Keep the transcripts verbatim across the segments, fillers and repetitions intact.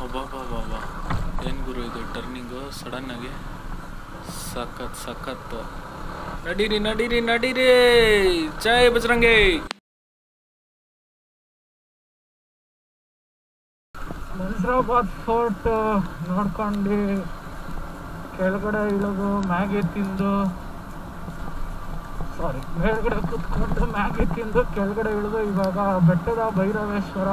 ಅಬ್ಬಬ್ಬಬ್ಬ ಏನು ಗುರು ಇದು ಟರ್ನಿಂಗು ಸಡನ್ನಾಗಿ ಸಖತ್ ಸಖತ್. ನಡೀರಿ ನಡೀರಿ ನಡೀರಿ, ಜೈ ಬಜರಂಗಿ. ಮಂಜ್ರಾಬಾದ್ ಫೋರ್ಟ್ ನೋಡ್ಕೊಂಡು ಕೆಳಗಡೆ ಇಳಿದು ಮ್ಯಾಗಿ ತಿಂದು ಸಾರಿ ಮೇಲ್ಗಡೆ ಕುತ್ಕೊಂಡು ಮ್ಯಾಗಿ ತಿಂದು ಕೆಳಗಡೆ ಇಳಿದು ಇವಾಗ ಬೆಟ್ಟದ ಭೈರವೇಶ್ವರ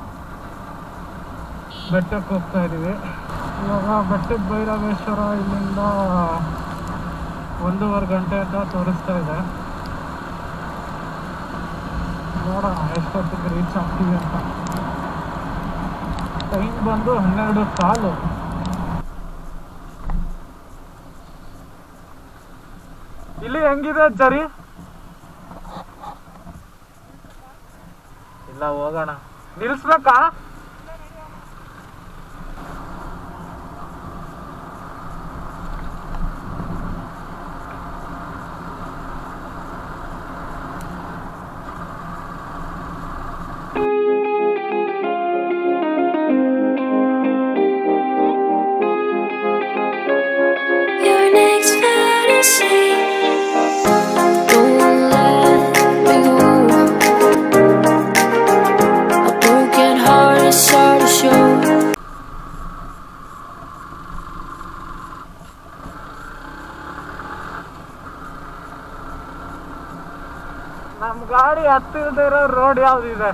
ಬೆಟ್ಟಕ್ಕೆ ಹೋಗ್ತಾ ಇದೀವಿ. ಇವಾಗ ಬೆಟ್ಟದ ಭೈರವೇಶ್ವರ ಇಲ್ಲಿಂದ ಒಂದೂವರೆ ಗಂಟೆ ಅಂತ ತೋರಿಸ್ತಾ ಇದೆ. ನೋಡೋಣ ಎಷ್ಟೊತ್ತಿಗೆ ರೀಚ್ ಆಗ್ತೀವಿ ಅಂತ. ಟೈಮ್ ಬಂದು ಹನ್ನೆರಡು ಕಾಲು. ಇಲ್ಲಿ ಹೆಂಗಿದೆ ಜರಿ? ಇಲ್ಲ ಹೋಗೋಣ. ನಿಲ್ಸ್ಬೇಕಾ? ನಮ್ ಗಾಡಿ ಹತ್ತಿರದೇ ಇರೋ ರೋಡ್ ಯಾವ್ದಿದೆ?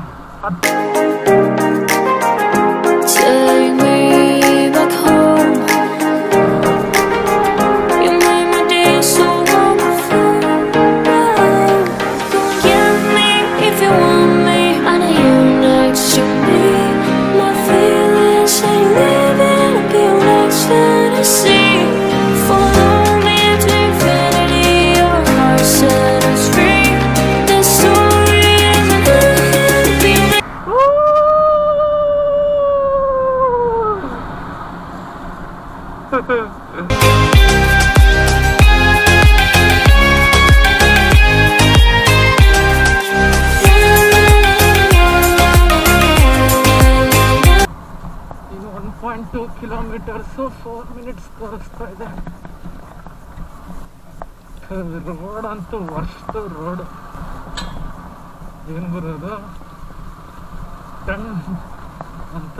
ಇದು one point two kilometres four minutes ತೋರಿಸ್ತಾ ಇದೆ. ರೋಡ್ ಅಂತೂ ವರ್ಸ್ಟ್ ರೋಡ್. ಏನು ಬರೋದು ಟನ್ ಅಂತ.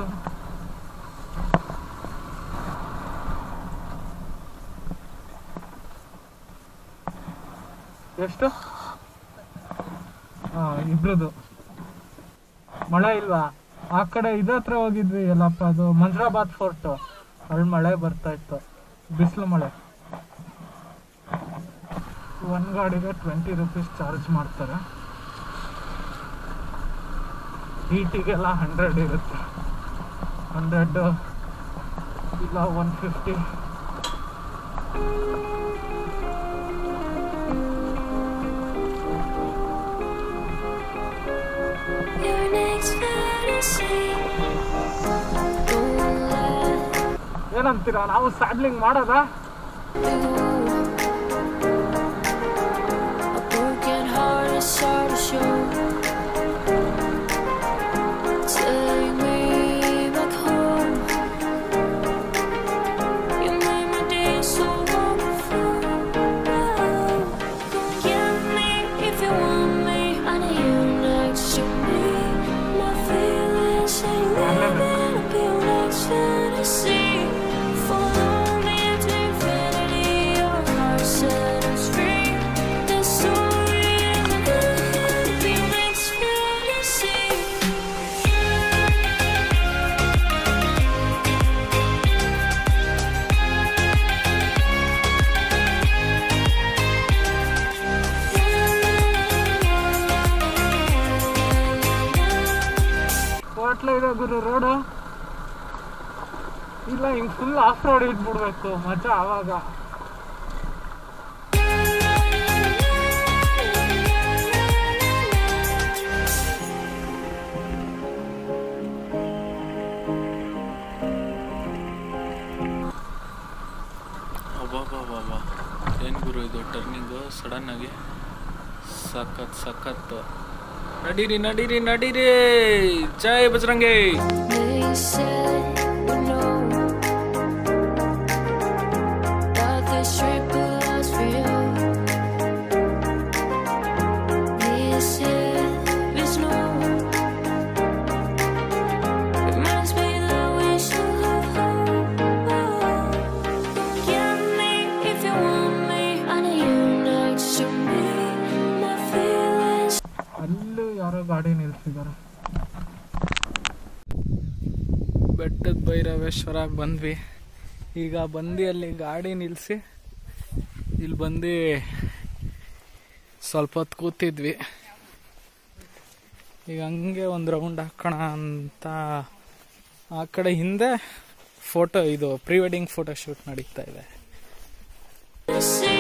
ಎಷ್ಟು? ಹಾ, ಇಬ್ರದು. ಮಳೆ ಇಲ್ವಾ? ಆ ಕಡೆ ಇದತ್ರ ಹೋಗಿದ್ವಿ ಎಲ್ಲಪ್ಪ, ಅದು ಮಂಜ್ರಾಬಾದ್ ಫೋರ್ಟ್. ಅಲ್ಲಿ ಮಳೆ ಬರ್ತಾ ಇತ್ತು, ಬಿಸಿಲು ಮಳೆ. ಒಂದು ಗಾಡಿಗೆ ಟ್ವೆಂಟಿ ರುಪೀಸ್ ಚಾರ್ಜ್ ಮಾಡ್ತಾರೆ. ಹೀಟಿಗೆಲ್ಲ ಹಂಡ್ರೆಡ್ ಇರುತ್ತೆ. ಹಂಡ್ರೆಡ್ ಇಲ್ಲ ಒನ್ ಫಿಫ್ಟಿ. ಏನಂತೀರಾ, ನಾವು ಸ್ಯಾಡ್ಲಿಂಗ್ ಮಾಡೋದಾ? ಇದೆ ಗುರು ರೋಡು. ಇಲ್ಲ ಹಿಂಗ್ ಫುಲ್ ಆಫ್ ರೋಡ್ ಇಟ್ಬಿಡ್ಬೇಕು, ಮಜಾ ಆವಾಗ. ಅಬ್ಬಬ್ಬಬ್ಬ ಏನು ಗುರು ಇದು ಟರ್ನಿಂಗು ಸಡನ್ನಾಗಿ ಸಖತ್ ಸಖತ್. ನಡೀರಿ ನಡೀರಿ ನಡೀರಿ, ಜೈ Bajrangi. would know that this trip will last for you. This is no reminds me that we should have hope. Get me if you want me. I need you next to me. My feelings. ಅಲ್ಲಿ ಯಾರೋ ಗಾಡಿ ನಿಲ್ಸಿದ್ದಾರೆ. ಬೆಟ್ಟದ ಭೈರವೇಶ್ವರ ಬಂದ್ವಿ. ಈಗ ಬಂದು ಅಲ್ಲಿ ಗಾಡಿ ನಿಲ್ಲಿಸಿ ಇಲ್ಲಿ ಬಂದು ಸ್ವಲ್ಪ ಹೊತ್ತು ಕೂತಿದ್ವಿ. ಈಗ ಹಂಗೆ ಒಂದು ರೌಂಡ್ ಹಾಕೋಣ ಅಂತ ಆ ಕಡೆ ಹಿಂದೆ ಫೋಟೋ ಇದು ಪ್ರೀ ವೆಡ್ಡಿಂಗ್ ಫೋಟೋ ಶೂಟ್ ನಡೀತಾ ಇದೆ. See